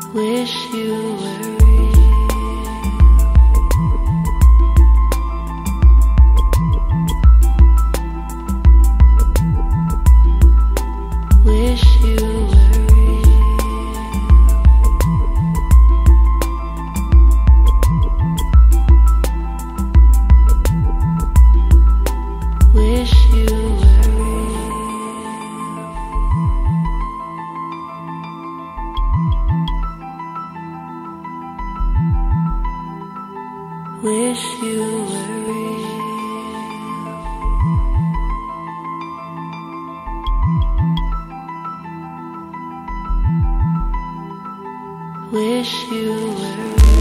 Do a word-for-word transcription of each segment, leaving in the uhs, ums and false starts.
Wish you were real. Wish you were real. Wish you were real. Wish you were real. Wish you were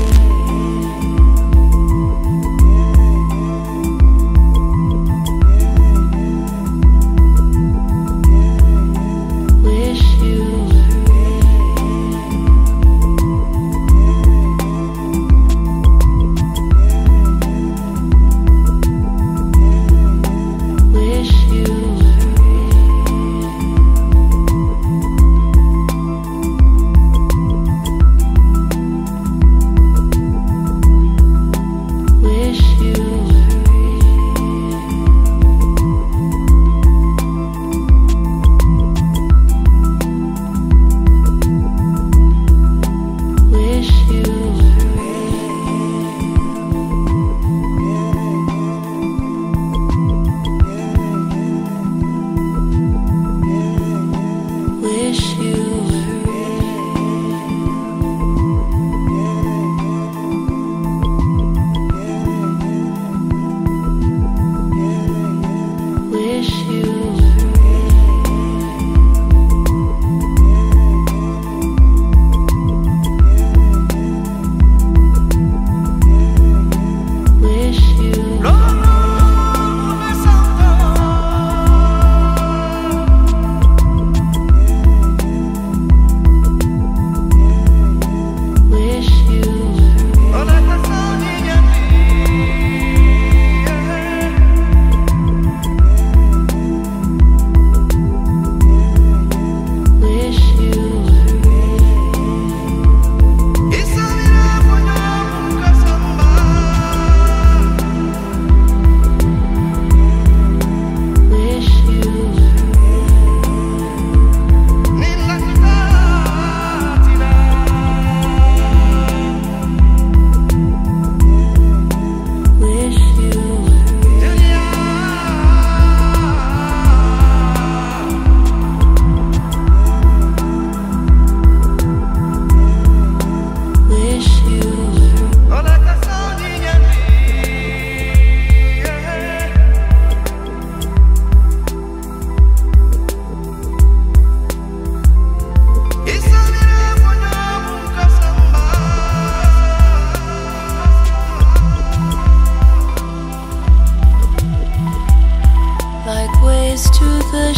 to the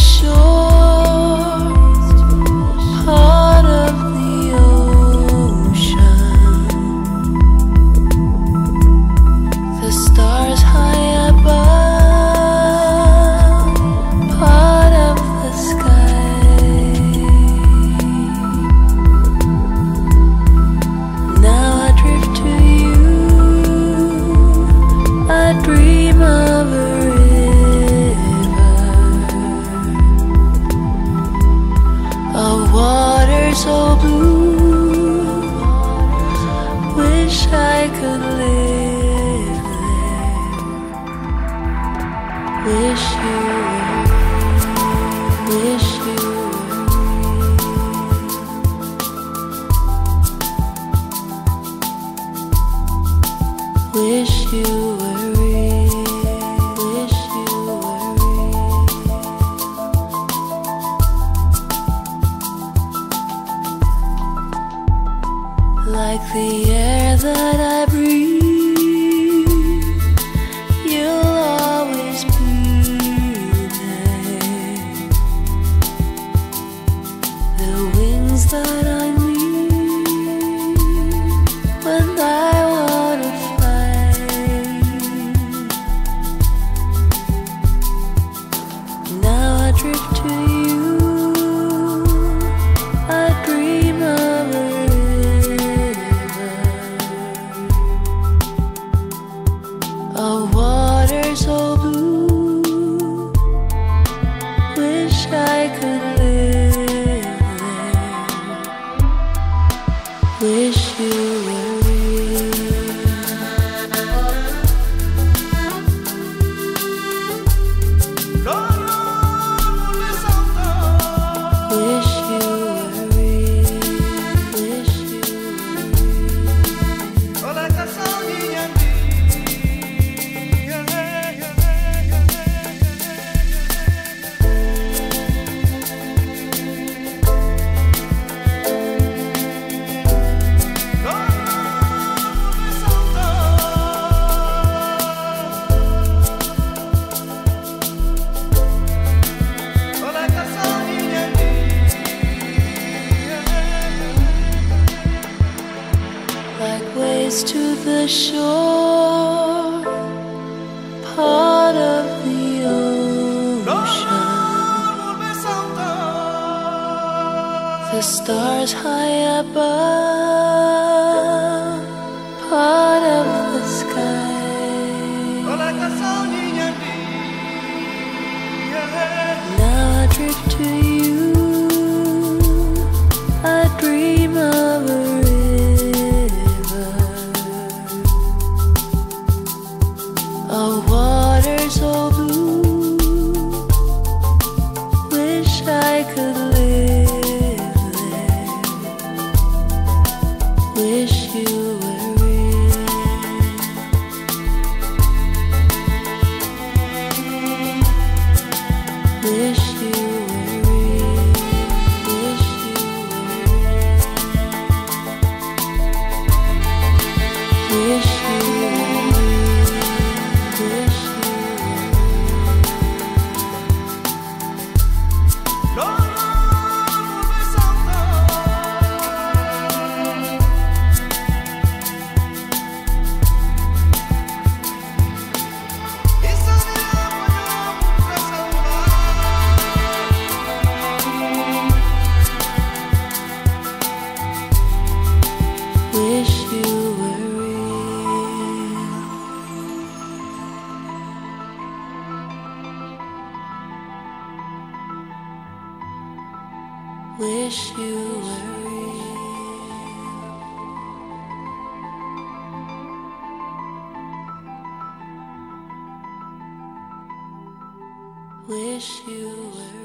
shore, part of the ocean, the stars high above, part of the sky. Now I drift to you, I dream of a so blue, wish I could live there. Wish you were, wish you were, wish you were real, wish you were real. Like the air that I breathe, you'll always be there. The wings that I need when I wanna fly. Now I drift to you, I dream of a Wish you were real. Wish you were real. Wish you were like waves to the shore, part of the ocean. The stars high above, part of the sky. Now I drift to you, I dream of a of water so blue. Wish I could live there. Wish you were real. Wish you were real. Wish you were real. Wish you Wish you were real. Wish you were real. Wish you were